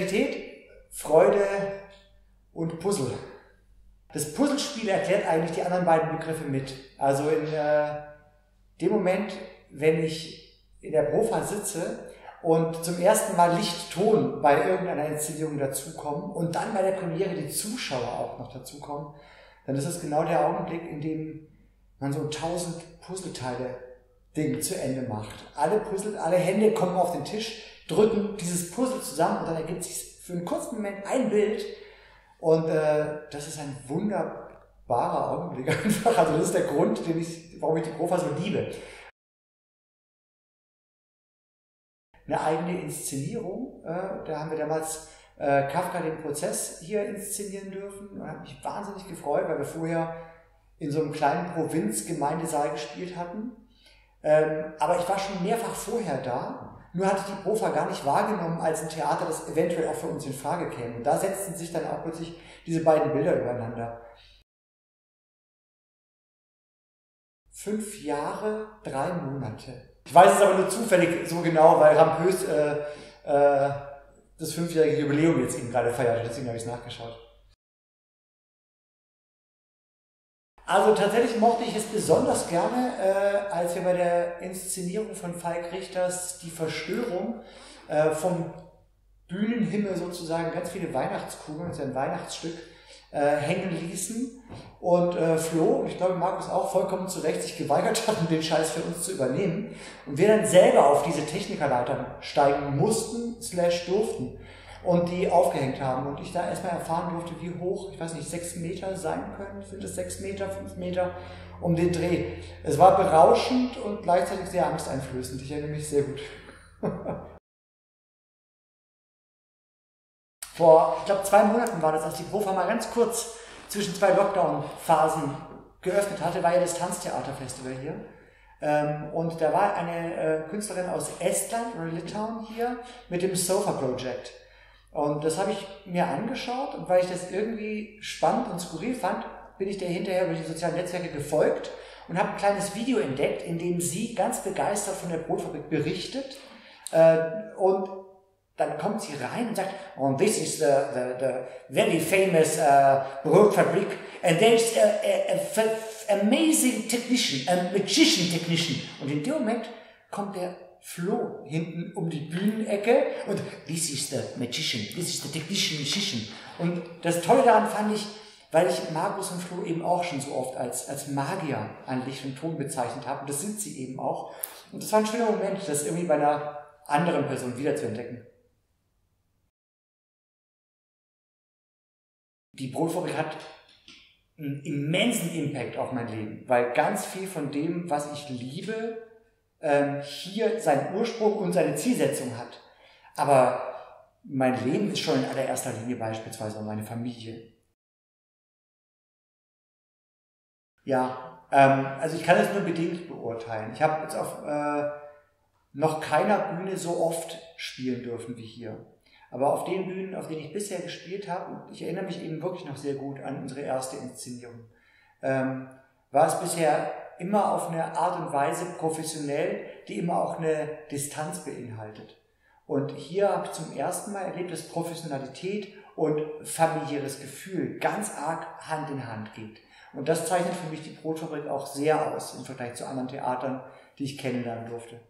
Professionalität, Freude und Puzzle. Das Puzzlespiel erklärt eigentlich die anderen beiden Begriffe mit. Also in dem Moment, wenn ich in der Profa sitze und zum ersten Mal Licht, Ton bei irgendeiner Inszenierung dazukommen und dann bei der Premiere die Zuschauer auch noch dazukommen, dann ist das genau der Augenblick, in dem man so 1000 Puzzleteile-Ding zu Ende macht. Alle Hände kommen auf den Tisch, drücken dieses Puzzle zusammen und dann ergibt sich für einen kurzen Moment ein Bild und das ist ein wunderbarer Augenblick einfach. Also das ist der Grund, warum ich die Profa so liebe. Eine eigene Inszenierung, da haben wir damals Kafka den Prozess hier inszenieren dürfen und habe mich wahnsinnig gefreut, weil wir vorher in so einem kleinen Provinzgemeindesaal gespielt hatten. Aber ich war schon mehrfach vorher da, nur hatte ich die Profa gar nicht wahrgenommen als ein Theater, das eventuell auch für uns in Frage käme. Und da setzten sich dann auch plötzlich diese beiden Bilder übereinander. 5 Jahre, 3 Monate. Ich weiß es aber nur zufällig so genau, weil Rampös das 5-jährige Jubiläum jetzt eben gerade feiert, deswegen habe ich es nachgeschaut. Also tatsächlich mochte ich es besonders gerne, als wir bei der Inszenierung von Falk Richters Die Verstörung vom Bühnenhimmel sozusagen ganz viele Weihnachtskugeln, das ist ein Weihnachtsstück, hängen ließen und Flo, ich glaube Markus auch vollkommen zu Recht sich geweigert hatten, den Scheiß für uns zu übernehmen und wir dann selber auf diese Technikerleitern steigen mussten / durften und die aufgehängt haben und ich da erstmal erfahren durfte, wie hoch, ich weiß nicht, 6 Meter sein können, sind es 6 Meter, 5 Meter um den Dreh. Es war berauschend und gleichzeitig sehr angsteinflößend, ich erinnere mich sehr gut. Vor, ich glaube, 2 Monaten war das, als die Profa mal ganz kurz zwischen 2 Lockdown-Phasen geöffnet hatte, war ja das Tanztheaterfestival hier. Und da war eine Künstlerin aus Estland oder Litauen hier mit dem Sofa Project. Und das habe ich mir angeschaut und weil ich das irgendwie spannend und skurril fand, bin ich der hinterher über die sozialen Netzwerke gefolgt und habe ein kleines Video entdeckt, in dem sie ganz begeistert von der Brotfabrik berichtet und dann kommt sie rein und sagt, oh, this is the very famous Brotfabrik and there's a amazing technician, a magician technician. Und in dem Moment kommt der Flo hinten um die Bühnenecke und this is the magician, this is the technician magician. Und das Tolle daran fand ich, weil ich Markus und Flo eben auch schon so oft als Magier an Licht und Ton bezeichnet habe, und das sind sie eben auch. Und das war ein schöner Moment, das irgendwie bei einer anderen Person wiederzuentdecken. Die Brotfabrik hat einen immensen Impact auf mein Leben, weil ganz viel von dem, was ich liebe, hier seinen Ursprung und seine Zielsetzung hat. Aber mein Leben ist schon in allererster Linie beispielsweise meine Familie. Ja, also ich kann es nur bedingt beurteilen. Ich habe jetzt auf noch keiner Bühne so oft spielen dürfen wie hier. Aber auf den Bühnen, auf denen ich bisher gespielt habe, und ich erinnere mich eben wirklich noch sehr gut an unsere erste Inszenierung, war es bisher immer auf eine Art und Weise professionell, die immer auch eine Distanz beinhaltet. Und hier habe ich zum ersten Mal erlebt, dass Professionalität und familiäres Gefühl ganz arg Hand in Hand geht. Und das zeichnet für mich die Brotfabrik auch sehr aus im Vergleich zu anderen Theatern, die ich kennenlernen durfte.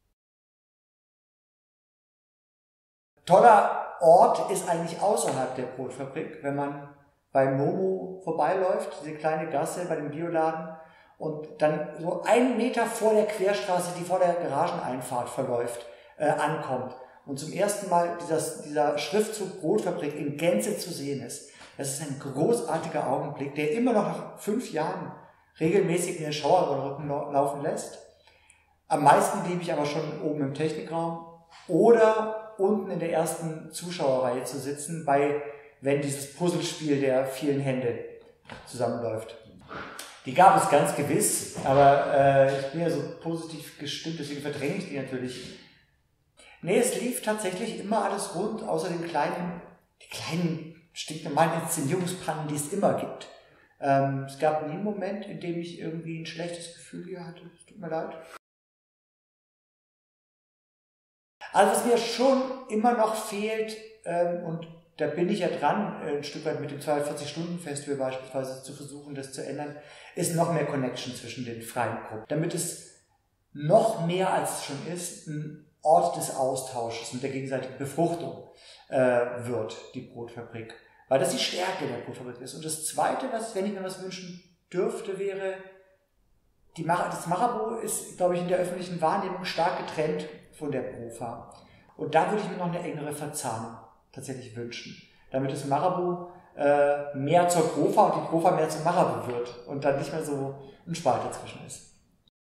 Toller Ort ist eigentlich außerhalb der Brotfabrik, wenn man bei Momo vorbeiläuft, diese kleine Gasse bei dem Bioladen und dann so 1 Meter vor der Querstraße, die vor der Garageneinfahrt verläuft, ankommt und zum ersten Mal dieser Schriftzug Brotfabrik in Gänze zu sehen ist. Das ist ein großartiger Augenblick, der immer noch nach 5 Jahren regelmäßig in den Schauer über den Rücken laufen lässt. Am meisten liebe ich aber schon oben im Technikraum oder unten in der ersten Zuschauerreihe zu sitzen, wenn dieses Puzzlespiel der vielen Hände zusammenläuft. Die gab es ganz gewiss, aber ich bin ja so positiv gestimmt, deswegen verdränge ich die natürlich. Nee, es lief tatsächlich immer alles rund, außer die kleinen stinknormalen Inszenierungspannen, die es immer gibt. Es gab nie einen Moment, in dem ich irgendwie ein schlechtes Gefühl hier hatte. Es tut mir leid. Also was mir schon immer noch fehlt, und da bin ich ja dran, ein Stück weit mit dem 42-Stunden-Festival beispielsweise zu versuchen, das zu ändern, ist noch mehr Connection zwischen den freien Gruppen. Damit es noch mehr als es schon ist, ein Ort des Austausches und der gegenseitigen Befruchtung wird, die Brotfabrik. Weil das die Stärke der Brotfabrik ist. Und das Zweite, wenn ich mir was wünschen dürfte, wäre, das Marabout ist, glaube ich, in der öffentlichen Wahrnehmung stark getrennt von der Profa. Und da würde ich mir noch eine engere Verzahnung tatsächlich wünschen, damit das Marabout mehr zur Profa und die Profa mehr zum Marabout wird und dann nicht mehr so ein Spalt dazwischen ist.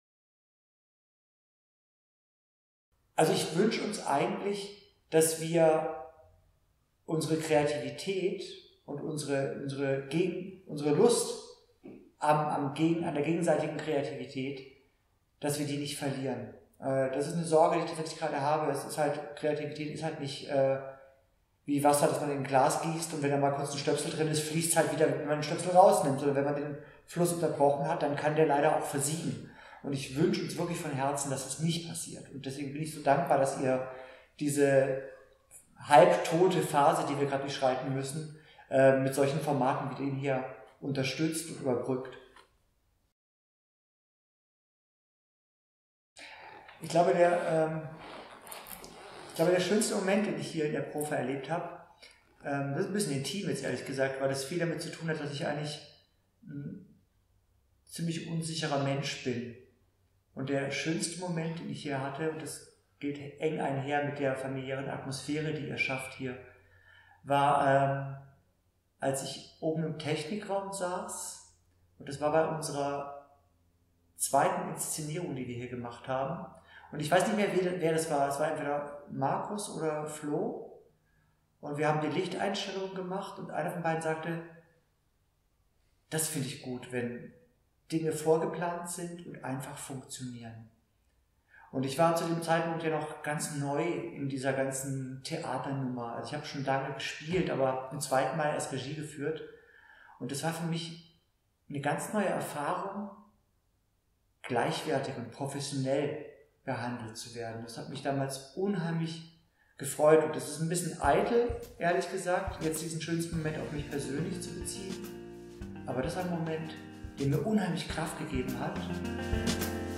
Also ich wünsche uns eigentlich, dass wir unsere Kreativität und unsere Lust an der gegenseitigen Kreativität, dass wir die nicht verlieren. Das ist eine Sorge, die ich tatsächlich gerade habe. Kreativität ist halt nicht wie Wasser, das man in ein Glas gießt und wenn da mal kurz ein Stöpsel drin ist, fließt es halt wieder, wenn man den Stöpsel rausnimmt. Oder wenn man den Fluss unterbrochen hat, dann kann der leider auch versiegen. Und ich wünsche uns wirklich von Herzen, dass das nicht passiert. Und deswegen bin ich so dankbar, dass ihr diese halbtote Phase, die wir gerade durchschreiten müssen, mit solchen Formaten wie dem hier unterstützt und überbrückt. Ich glaube, der schönste Moment, den ich hier in der Profa erlebt habe, das ist ein bisschen intim jetzt ehrlich gesagt, weil das viel damit zu tun hat, dass ich eigentlich ein ziemlich unsicherer Mensch bin. Und der schönste Moment, den ich hier hatte, und das geht eng einher mit der familiären Atmosphäre, die ihr schafft hier, war, als ich oben im Technikraum saß, und das war bei unserer zweiten Inszenierung, die wir hier gemacht haben. Und ich weiß nicht mehr, wer das war. Es war entweder Markus oder Flo. Und wir haben die Lichteinstellungen gemacht und einer von beiden sagte, das finde ich gut, wenn Dinge vorgeplant sind und einfach funktionieren. Und ich war zu dem Zeitpunkt ja noch ganz neu in dieser ganzen Theaternummer. Also ich habe schon lange gespielt, aber zum zweiten Mal erst Regie geführt. Und das war für mich eine ganz neue Erfahrung, gleichwertig und professionell behandelt zu werden. Das hat mich damals unheimlich gefreut. Und das ist ein bisschen eitel, ehrlich gesagt, jetzt diesen schönsten Moment auf mich persönlich zu beziehen. Aber das war ein Moment, der mir unheimlich Kraft gegeben hat.